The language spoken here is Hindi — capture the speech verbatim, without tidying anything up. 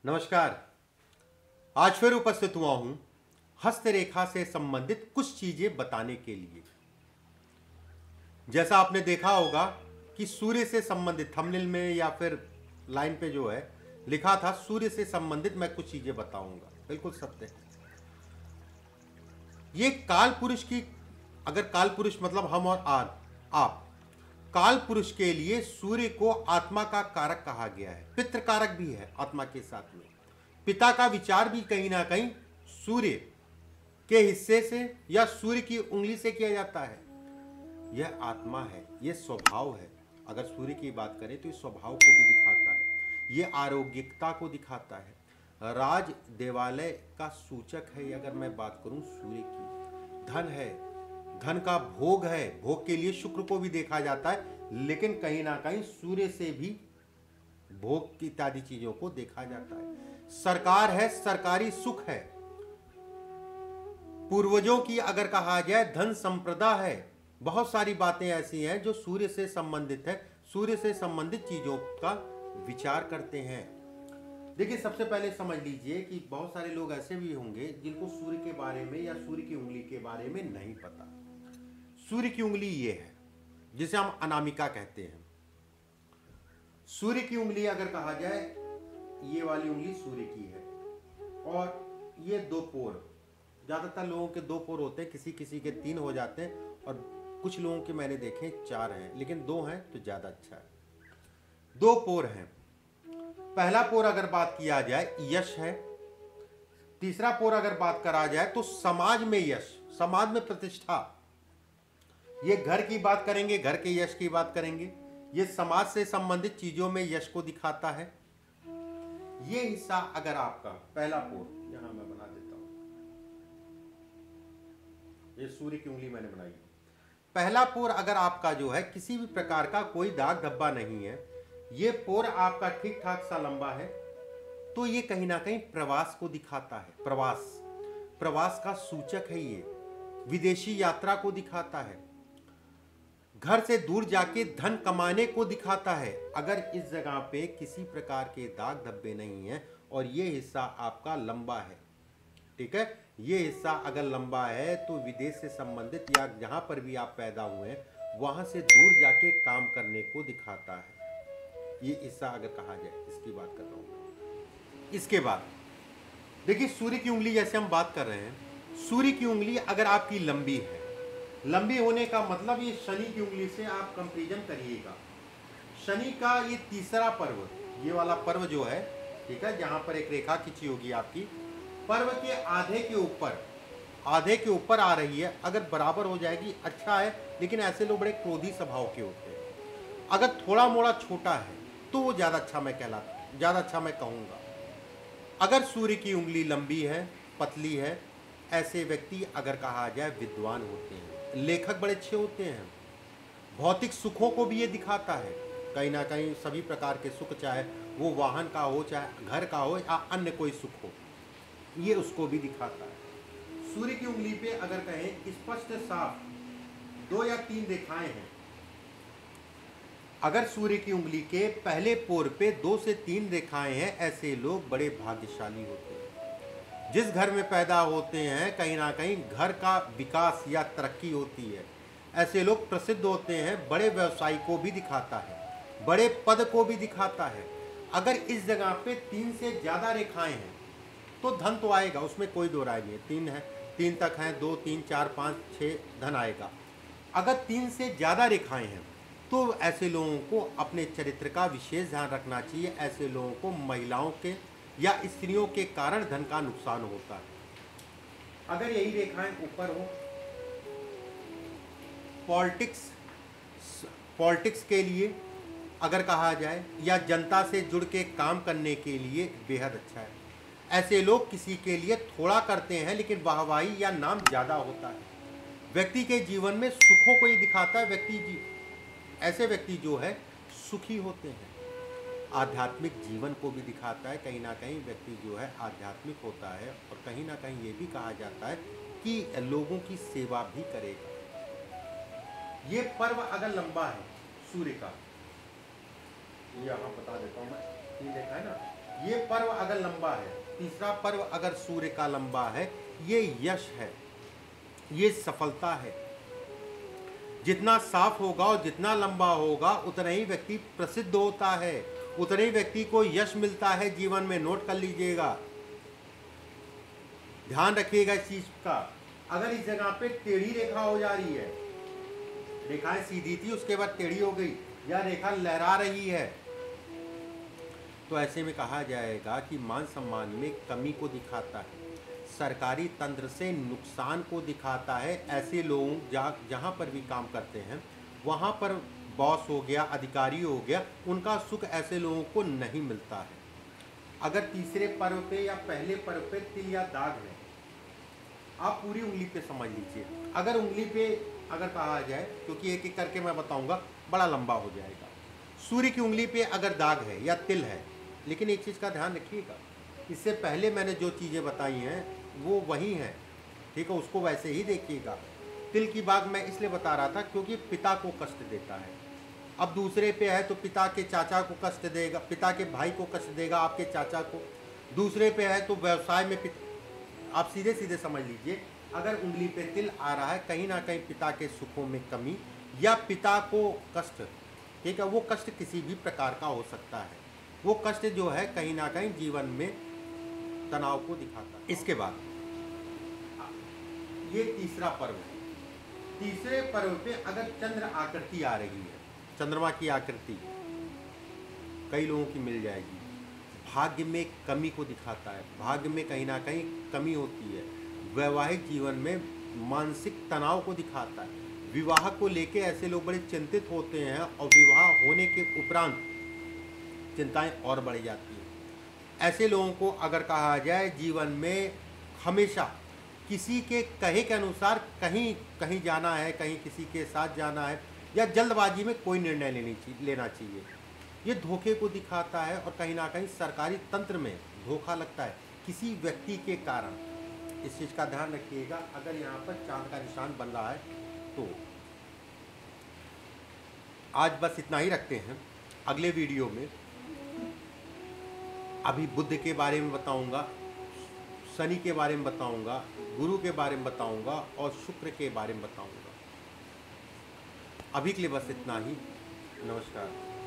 नमस्कार। आज फिर उपस्थित हुआ हूं हस्तरेखा से संबंधित कुछ चीजें बताने के लिए। जैसा आपने देखा होगा कि सूर्य से संबंधित थंबनेल में या फिर लाइन पे जो है लिखा था, सूर्य से संबंधित मैं कुछ चीजें बताऊंगा। बिल्कुल सत्य है। ये काल पुरुष की, अगर काल पुरुष मतलब हम और आ, आप, काल पुरुष के लिए सूर्य को आत्मा का कारक कहा गया है, पितृ कारक भी है आत्मा के साथ में। पिता का विचार भी कहीं ना कहीं सूर्य के हिस्से से या सूर्य की उंगली से किया जाता है। यह आत्मा है, यह स्वभाव है। अगर सूर्य की बात करें तो इस स्वभाव को भी दिखाता है, यह आरोग्यता को दिखाता है। राज देवालय का सूचक है। अगर मैं बात करूं सूर्य की, धन है, धन का भोग है। भोग के लिए शुक्र को भी देखा जाता है, लेकिन कहीं ना कहीं सूर्य से भी भोग इत्यादि चीजों को देखा जाता है। सरकार है, सरकारी सुख है। पूर्वजों की अगर कहा जाए धन संप्रदा है। बहुत सारी बातें ऐसी हैं जो सूर्य से संबंधित है। सूर्य से संबंधित चीजों का विचार करते हैं। देखिए, सबसे पहले समझ लीजिए कि बहुत सारे लोग ऐसे भी होंगे जिनको सूर्य के बारे में या सूर्य की उंगली के बारे में नहीं पता। सूर्य की उंगली ये है जिसे हम अनामिका कहते हैं। सूर्य की उंगली अगर कहा जाए, ये वाली उंगली सूर्य की है और ये दो पोर, ज्यादातर लोगों के दो पोर होते हैं, किसी किसी के तीन हो जाते हैं और कुछ लोगों के मैंने देखे चार हैं, लेकिन दो हैं तो ज्यादा अच्छा है। दो पोर हैं। पहला पोर अगर बात किया जाए यश है। तीसरा पोर अगर बात करा जाए तो समाज में यश, समाज में प्रतिष्ठा। ये घर की बात करेंगे, घर के यश की बात करेंगे। ये समाज से संबंधित चीजों में यश को दिखाता है। ये हिस्सा अगर आपका पहला पोर, यहां मैं बना देता हूं, ये सूर्य की उंगली मैंने बनाई। पहला पोर अगर आपका जो है किसी भी प्रकार का कोई दाग धब्बा नहीं है, ये पोर आपका ठीक ठाक सा लंबा है, तो ये कहीं ना कहीं प्रवास को दिखाता है। प्रवास प्रवास का सूचक है। ये विदेशी यात्रा को दिखाता है, घर से दूर जाके धन कमाने को दिखाता है। अगर इस जगह पे किसी प्रकार के दाग धब्बे नहीं है और ये हिस्सा आपका लंबा है, ठीक है, ये हिस्सा अगर लंबा है तो विदेश से संबंधित या जहां पर भी आप पैदा हुए हैं वहां से दूर जाके काम करने को दिखाता है। ये हिस्सा अगर कहा जाए, इसकी बात कर रहा हूं। इसके बाद देखिए, सूर्य की उंगली जैसे हम बात कर रहे हैं, सूर्य की उंगली अगर आपकी लंबी है, लंबी होने का मतलब ये शनि की उंगली से आप कंपैरिजन करिएगा। शनि का ये तीसरा पर्व, ये वाला पर्व जो है, ठीक है, जहां पर एक रेखा खींची होगी आपकी, पर्व के आधे के ऊपर, आधे के ऊपर आ रही है। अगर बराबर हो जाएगी अच्छा है, लेकिन ऐसे लोग बड़े क्रोधी स्वभाव के होते हैं। अगर थोड़ा मोड़ा छोटा है तो वो ज्यादा अच्छा मैं कहलाता, ज्यादा अच्छा मैं कहूंगा। अगर सूर्य की उंगली लंबी है, पतली है, ऐसे व्यक्ति अगर कहा जाए विद्वान होते हैं, लेखक बड़े अच्छे होते हैं। भौतिक सुखों को भी ये दिखाता है। कहीं ना कहीं सभी प्रकार के सुख, चाहे वो वाहन का हो, चाहे घर का हो या अन्य कोई सुख हो, ये उसको भी दिखाता है। सूर्य की उंगली पे अगर कहें स्पष्ट साफ दो या तीन रेखाएं हैं, अगर सूर्य की उंगली के पहले पोर पे दो से तीन रेखाएं हैं, ऐसे लोग बड़े भाग्यशाली होते हैं। जिस घर में पैदा होते हैं कहीं ना कहीं घर का विकास या तरक्की होती है। ऐसे लोग प्रसिद्ध होते हैं। बड़े व्यवसाय को भी दिखाता है, बड़े पद को भी दिखाता है। अगर इस जगह पे तीन से ज्यादा रेखाएं हैं तो धन तो आएगा, उसमें कोई दो राय नहीं है। तीन है, तीन तक हैं, दो, तीन, चार, पाँच, छः, धन आएगा। अगर तीन से ज्यादा रेखाएं हैं तो ऐसे लोगों को अपने चरित्र का विशेष ध्यान रखना चाहिए। ऐसे लोगों को महिलाओं के या स्त्रियों के कारण धन का नुकसान होता है। अगर यही रेखाएं ऊपर हो, पॉलिटिक्स पॉलिटिक्स के लिए अगर कहा जाए या जनता से जुड़ के काम करने के लिए बेहद अच्छा है। ऐसे लोग किसी के लिए थोड़ा करते हैं लेकिन वाहवाही या नाम ज्यादा होता है। व्यक्ति के जीवन में सुखों को ही दिखाता है। व्यक्ति जी ऐसे व्यक्ति जो है सुखी होते हैं। आध्यात्मिक जीवन को भी दिखाता है। कहीं ना कहीं व्यक्ति जो है आध्यात्मिक होता है और कहीं ना कहीं ये भी कहा जाता है कि लोगों की सेवा भी करेगा। ये पर्व अगर लंबा है सूर्य का, यहाँ बता देता हूँ मैं, ये देखा है ना, ये पर्व अगर लंबा है, तीसरा पर्व अगर सूर्य का लंबा है, ये यश है, ये सफलता है। जितना साफ होगा और जितना लंबा होगा उतना ही व्यक्ति प्रसिद्ध होता है, उतने ही व्यक्ति को यश मिलता है जीवन में। नोट कर लीजिएगा, ध्यान रखिएगा इस चीज का। अगर इस जगह पे टेढ़ी रेखा हो जा रही है, रेखाएं सीधी थी उसके बाद टेढ़ी हो गई, या रेखा लहरा रही है, तो ऐसे में कहा जाएगा कि मान सम्मान में कमी को दिखाता है, सरकारी तंत्र से नुकसान को दिखाता है। ऐसे लोग जहाँ जहाँ पर भी काम करते हैं वहाँ पर बॉस हो गया, अधिकारी हो गया, उनका सुख ऐसे लोगों को नहीं मिलता है। अगर तीसरे पर्व पे या पहले पर्व पे तिल या दाग है, आप पूरी उंगली पे समझ लीजिए। अगर उंगली पे अगर कहा जाए, क्योंकि एक एक करके मैं बताऊंगा, बड़ा लंबा हो जाएगा। सूर्य की उंगली पे अगर दाग है या तिल है, लेकिन एक चीज़ का ध्यान रखिएगा, इससे पहले मैंने जो चीज़ें बताई हैं वो वही हैं, ठीक है, उसको वैसे ही देखिएगा। तिल की बात मैं इसलिए बता रहा था क्योंकि पिता को कष्ट देता है। अब दूसरे पे है तो पिता के चाचा को कष्ट देगा, पिता के भाई को कष्ट देगा, आपके चाचा को। दूसरे पे है तो व्यवसाय में पिता, आप सीधे सीधे समझ लीजिए, अगर उंगली पे तिल आ रहा है, कहीं ना कहीं पिता के सुखों में कमी या पिता को कष्ट, ठीक है, वो कष्ट किसी भी प्रकार का हो सकता है। वो कष्ट जो है कहीं ना कहीं जीवन में तनाव को दिखाता है। इसके बाद ये तीसरा पर्व है। तीसरे पर्व पे अगर चंद्र आकृति आ रही है, चंद्रमा की आकृति कई लोगों की मिल जाएगी, भाग्य में कमी को दिखाता है, भाग्य में कहीं ना कहीं कमी होती है। वैवाहिक जीवन में मानसिक तनाव को दिखाता है। विवाह को लेके ऐसे लोग बड़े चिंतित होते हैं और विवाह होने के उपरांत चिंताएं और बढ़ जाती हैं। ऐसे लोगों को अगर कहा जाए जीवन में हमेशा किसी के कहे के अनुसार कहीं कहीं जाना है, कहीं किसी के साथ जाना है, या जल्दबाजी में कोई निर्णय लेनी चाहिए लेना चाहिए, ये धोखे को दिखाता है। और कहीं ना कहीं सरकारी तंत्र में धोखा लगता है किसी व्यक्ति के कारण। इस चीज़ का ध्यान रखिएगा। अगर यहाँ पर चांद का निशान बन रहा है तो आज बस इतना ही रखते हैं। अगले वीडियो में अभी बुध के बारे में बताऊंगा, शनि के बारे में बताऊंगा, गुरु के बारे में बताऊंगा और शुक्र के बारे में बताऊंगा। अभी के लिए बस इतना ही। नमस्कार।